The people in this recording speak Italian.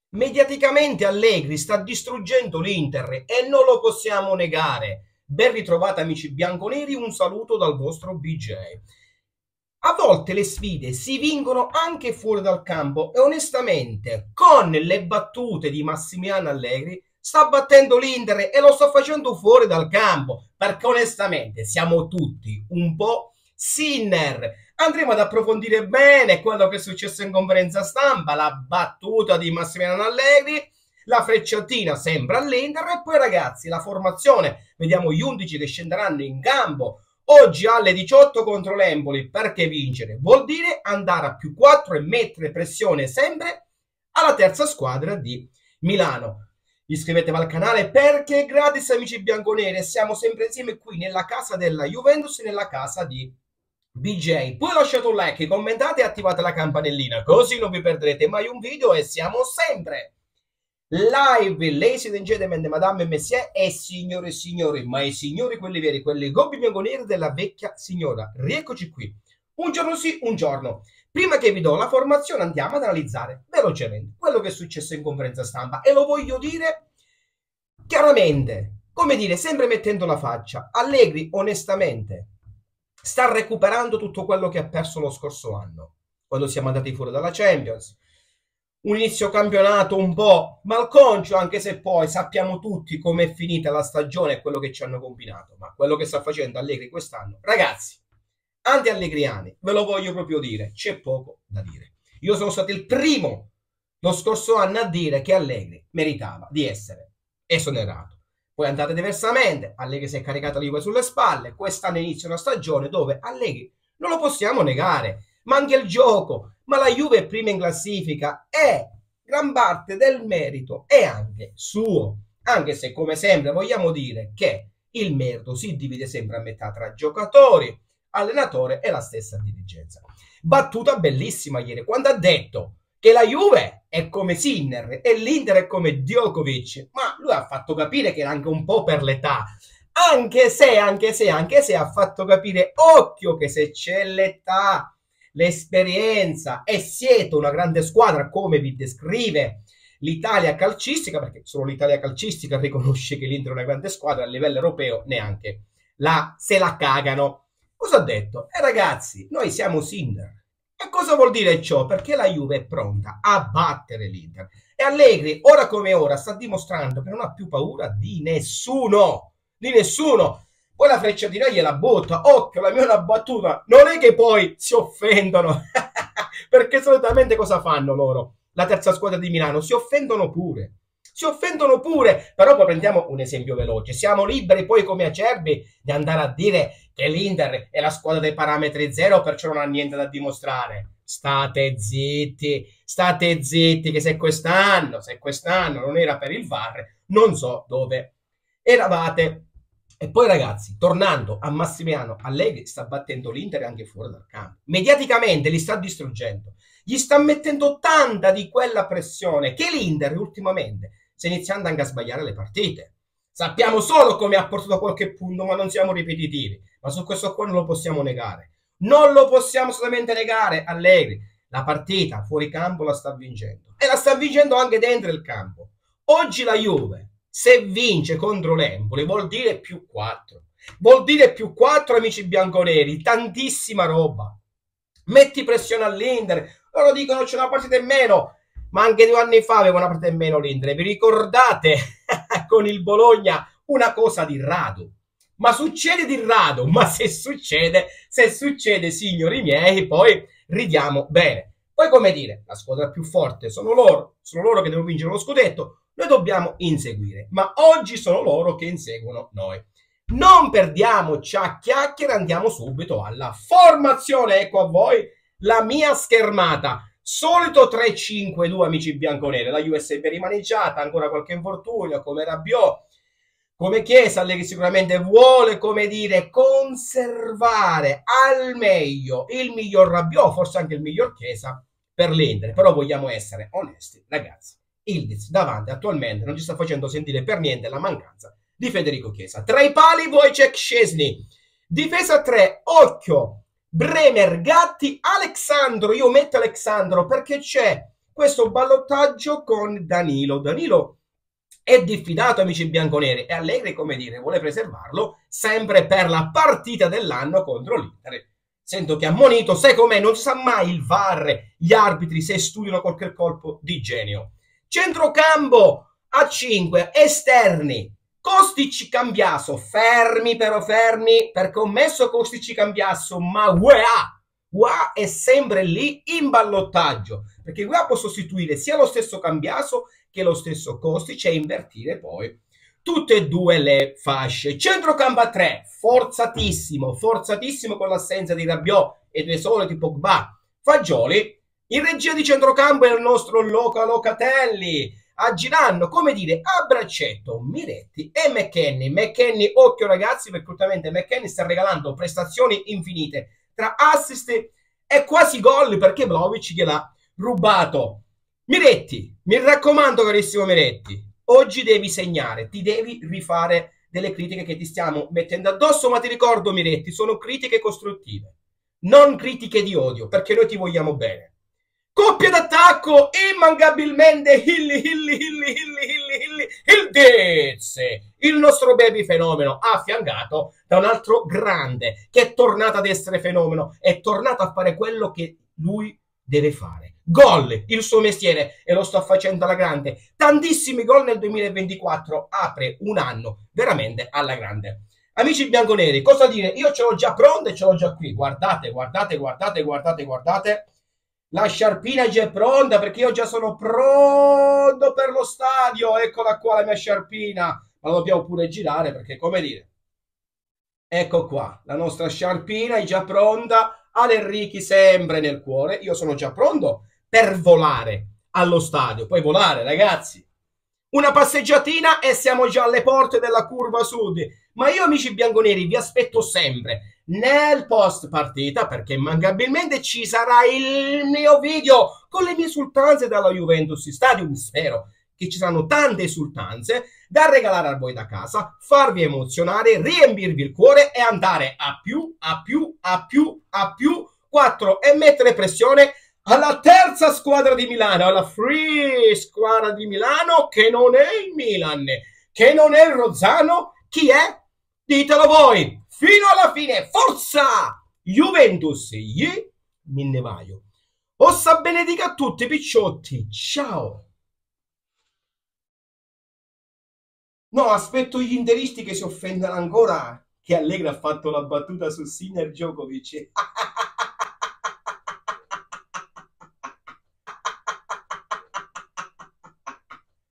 Mediaticamente Allegri sta distruggendo l'Inter e non lo possiamo negare. Ben ritrovati amici bianconeri, un saluto dal vostro BJ. A volte le sfide si vincono anche fuori dal campo e onestamente con le battute di Massimiliano Allegri sta battendo l'Inter e lo sta facendo fuori dal campo, perché onestamente siamo tutti un po' sinner. Andremo ad approfondire bene quello che è successo in conferenza stampa, la battuta di Massimiliano Allegri, la frecciatina sempre all'Inter e poi ragazzi la formazione, vediamo gli 11 che scenderanno in campo oggi alle 18 contro l'Empoli. Perché vincere vuol dire andare a più 4 e mettere pressione sempre alla terza squadra di Milano. Iscrivetevi al canale perché è gratis amici bianconeri e siamo sempre insieme qui nella casa della Juventus e nella casa di BJ. Poi lasciate un like, commentate e attivate la campanellina così non vi perderete mai un video e siamo sempre live, ladies and gentlemen, madame e messieurs e signore e signori, ma i signori quelli veri, quelli gobbi bianconeri della vecchia signora. Rieccoci qui, un giorno sì, un giorno. Prima che vi do la formazione andiamo ad analizzare velocemente quello che è successo in conferenza stampa e lo voglio dire chiaramente, come dire, sempre mettendo la faccia. Allegri onestamente sta recuperando tutto quello che ha perso lo scorso anno, quando siamo andati fuori dalla Champions. Un inizio campionato un po' malconcio, anche se poi sappiamo tutti com'è finita la stagione e quello che ci hanno combinato. Ma quello che sta facendo Allegri quest'anno, ragazzi, anti-allegriani, ve lo voglio proprio dire, c'è poco da dire. Io sono stato il primo lo scorso anno a dire che Allegri meritava di essere esonerato. Poi è andata diversamente, Allegri si è caricato la Juve sulle spalle, quest'anno inizia una stagione dove Allegri non lo possiamo negare, manca il gioco, ma la Juve è prima in classifica e gran parte del merito è anche suo, anche se come sempre vogliamo dire che il merito si divide sempre a metà tra giocatori, allenatore e la stessa dirigenza. Battuta bellissima ieri quando ha detto che la Juve è come Sinner e l'Inter è come Djokovic, ma lui ha fatto capire che era anche un po' per l'età, anche se ha fatto capire, occhio che se c'è l'età, l'esperienza e siete una grande squadra come vi descrive l'Italia calcistica, perché solo l'Italia calcistica riconosce che l'Inter è una grande squadra, a livello europeo neanche se la cagano. Cosa ha detto? Ragazzi, noi siamo Sinner. E cosa vuol dire ciò? Perché la Juve è pronta a battere l'Inter. E Allegri, ora come ora, sta dimostrando che non ha più paura di nessuno. Di nessuno. Poi la frecciatina gliela butta. Occhio, la mia è una battuta. Non è che poi si offendono. Perché solitamente cosa fanno loro? La terza squadra di Milano si offendono pure. Si offendono pure, però poi prendiamo un esempio veloce. Siamo liberi poi come acerbi di andare a dire che l'Inter è la squadra dei parametri zero, perciò non ha niente da dimostrare. State zitti, che se quest'anno non era per il VAR, non so dove eravate. E poi ragazzi, tornando a Massimiliano Allegri, sta battendo l'Inter anche fuori dal campo. Mediaticamente li sta distruggendo. Gli sta mettendo tanta di quella pressione che l'Inter ultimamente sta iniziando anche a sbagliare le partite. Sappiamo solo come ha portato qualche punto, ma non siamo ripetitivi. Ma su questo qua non lo possiamo negare. Non lo possiamo solamente negare. Allegri, la partita fuori campo la sta vincendo. E la sta vincendo anche dentro il campo. Oggi la Juve, se vince contro l'Empoli, vuol dire più 4. Vuol dire più 4, amici bianconeri. Tantissima roba. Metti pressione all'Inter. Loro dicono c'è una partita in meno. Ma anche 2 anni fa aveva una partita in meno l'Inter. Vi ricordate con il Bologna una cosa di rado? Ma succede di rado. Ma se succede, signori miei, poi ridiamo bene. Poi come dire, la squadra più forte sono loro che devono vincere lo scudetto, noi dobbiamo inseguire, ma oggi sono loro che inseguono noi. Non perdiamoci a chiacchiere, andiamo subito alla formazione. Ecco a voi la mia schermata. Solito 3-5-2 amici bianconeri, la USB rimaneggiata, ancora qualche infortunio come Rabiot, come Chiesa. Allegri sicuramente vuole, come dire, conservare al meglio il miglior Rabiot, forse anche il miglior Chiesa per l'Inter, però vogliamo essere onesti ragazzi, Ildiz davanti attualmente non ci sta facendo sentire per niente la mancanza di Federico Chiesa. Tra i pali Wojciech Szczesny, difesa 3, occhio, Bremer, Gatti, Alexandro. Io metto Alexandro perché c'è questo ballottaggio con Danilo. Danilo è diffidato, amici bianconeri, e Allegri, come dire, vuole preservarlo sempre per la partita dell'anno contro l'Inter. Sento che ha ammonito, sai com'è, non sa mai il VAR, gli arbitri, se studiano qualche colpo di genio. Centrocampo a 5, esterni, Kostic, Cambiaso, fermi però fermi, perché ho messo Kostic, Cambiaso, ma UEA è sempre lì in ballottaggio, perché UEA può sostituire sia lo stesso Cambiaso che lo stesso Kostic e invertire poi tutte e due le fasce. Centrocampo a 3, forzatissimo con l'assenza di Rabiot e dei soliti Pogba, Fagioli. In regia di centrocampo è il nostro Locatelli, aggiranno, come dire, a braccetto Miretti e McKennie. McKennie, occhio ragazzi, perché ultimamente McKennie sta regalando prestazioni infinite tra assist e quasi gol, perché Vlahovic gliel'ha rubato. Miretti, mi raccomando carissimo Miretti, oggi devi segnare, ti devi rifare delle critiche che ti stiamo mettendo addosso, ma ti ricordo Miretti, sono critiche costruttive, non critiche di odio, perché noi ti vogliamo bene. Coppia d'attacco, immancabilmente il Dezze, il nostro baby fenomeno, affiancato da un altro grande, che è tornato ad essere fenomeno, è tornato a fare quello che lui deve fare. Gol, il suo mestiere, e lo sta facendo alla grande. Tantissimi gol nel 2024, apre un anno veramente alla grande. Amici bianconeri, cosa dire? Io ce l'ho già pronta e ce l'ho già qui. Guardate. La sciarpina è già pronta, perché io già sono pronto per lo stadio. Eccola qua la mia sciarpina. Ma la dobbiamo pure girare, perché come dire, ecco qua, la nostra sciarpina è già pronta. All'Enrichi sempre nel cuore. Io sono già pronto per volare allo stadio. Puoi volare, ragazzi. Una passeggiatina e siamo già alle porte della curva sud. Ma io, amici bianconeri, vi aspetto sempre nel post partita, perché immancabilmente ci sarà il mio video con le mie esultanze dalla Juventus Stadium. Spero che ci saranno tante esultanze da regalare a voi da casa, farvi emozionare, riempirvi il cuore e andare a più 4 e mettere pressione alla terza squadra di Milano, alla free squadra di Milano, che non è il Milan, che non è il Rozzano. Chi è? Ditelo voi, fino alla fine. Forza Juventus, minnevaio. Ossa benedica a tutti picciotti, ciao. No, aspetto gli interisti che si offendono ancora che Allegri ha fatto la battuta su Sinner Djokovic.